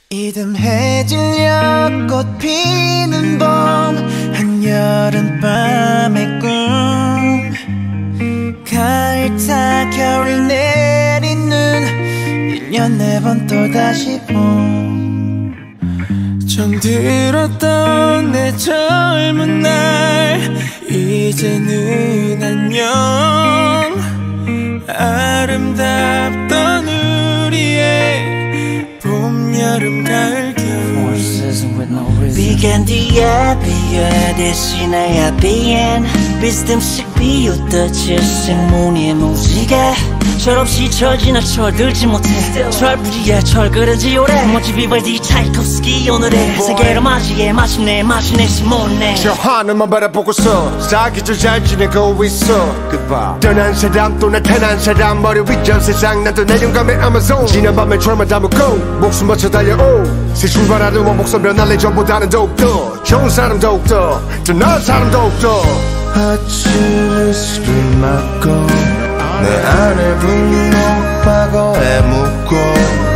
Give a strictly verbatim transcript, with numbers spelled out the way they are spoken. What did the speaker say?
이듬해질녘 꽃 피는 봄 한여름밤의 꿈 가을타 겨울 내리는 일 년에 번 또다시 봄 정들었던 내 젊은 날 이제는 안녕 아름답던 우리의 봄, 여름, 가을, 겨울 Began the end, the end 대신에 at the end 비스듬씩 비웃던 질색무늬의 무지개 철없이 철지나 철들지 못해 철부지에 철그런지 오래 멋지 비발디 차이콥스키 오늘의 세계로 맞이해 마침내 마침내 시몬네 저 하늘만 바라보고서 사기절 잘 지내고 있어 Goodbye 떠난 사람 또 나타난 사람 머리 위전 세상 난 또 내려감의 아마존 지난 밤에 철만 담고 목숨 바쳐 달려오 새 출발하는 원목선 변할래 전보다는 더욱더 좋은 사람 더욱더 더 나은 사람 더욱더 아침을 술을 맞고 내 안에 분노 과거에 묻고